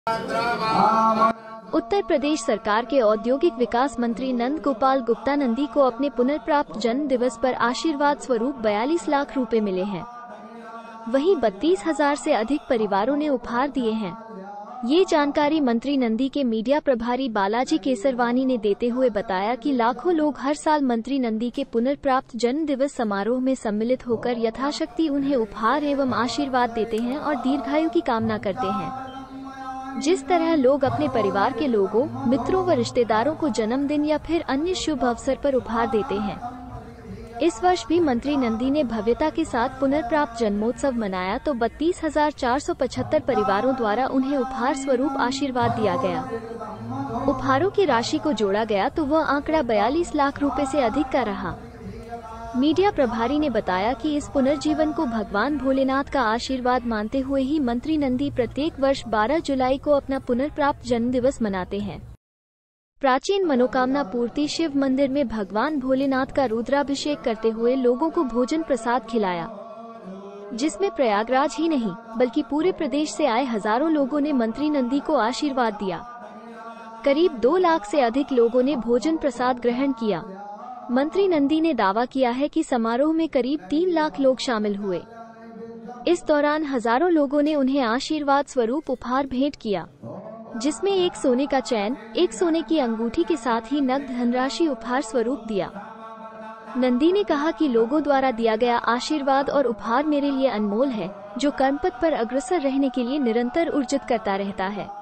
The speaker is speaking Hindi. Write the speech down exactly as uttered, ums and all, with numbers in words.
उत्तर प्रदेश सरकार के औद्योगिक विकास मंत्री नंद गोपाल गुप्ता नंदी को अपने पुनर्प्राप्त जन्म दिवस पर आशीर्वाद स्वरूप बयालीस लाख रुपए मिले हैं। वहीं बत्तीस हजार से अधिक परिवारों ने उपहार दिए हैं। ये जानकारी मंत्री नंदी के मीडिया प्रभारी बालाजी केसरवानी ने देते हुए बताया कि लाखों लोग हर साल मंत्री नंदी के पुनर्प्राप्त जन्म दिवस समारोह में सम्मिलित होकर यथाशक्ति उन्हें उपहार एवं आशीर्वाद देते हैं और दीर्घायु की कामना करते हैं। जिस तरह लोग अपने परिवार के लोगों, मित्रों व रिश्तेदारों को जन्मदिन या फिर अन्य शुभ अवसर पर उपहार देते हैं, इस वर्ष भी मंत्री नंदी ने भव्यता के साथ पुनर्प्राप्त जन्मोत्सव मनाया तो बत्तीस हजार चार सौ पचहत्तर परिवारों द्वारा उन्हें उपहार स्वरूप आशीर्वाद दिया गया। उपहारों की राशि को जोड़ा गया तो वह आंकड़ा बयालीस लाख रुपए से अधिक का रहा। मीडिया प्रभारी ने बताया कि इस पुनर्जीवन को भगवान भोलेनाथ का आशीर्वाद मानते हुए ही मंत्री नंदी प्रत्येक वर्ष बारह जुलाई को अपना पुनर्प्राप्त जन्म दिवस मनाते हैं। प्राचीन मनोकामना पूर्ति शिव मंदिर में भगवान भोलेनाथ का रुद्राभिषेक करते हुए लोगों को भोजन प्रसाद खिलाया, जिसमें प्रयागराज ही नहीं बल्कि पूरे प्रदेश से आए हजारों लोगों ने मंत्री नंदी को आशीर्वाद दिया। करीब दो लाख से अधिक लोगों ने भोजन प्रसाद ग्रहण किया। मंत्री नंदी ने दावा किया है कि समारोह में करीब तीन लाख लोग शामिल हुए। इस दौरान हजारों लोगों ने उन्हें आशीर्वाद स्वरूप उपहार भेंट किया, जिसमें एक सोने का चैन, एक सोने की अंगूठी के साथ ही नकद धनराशि उपहार स्वरूप दिया। नंदी ने कहा कि लोगों द्वारा दिया गया आशीर्वाद और उपहार मेरे लिए अनमोल है, जो कर्मपथ पर अग्रसर रहने के लिए निरंतर ऊर्जित करता रहता है।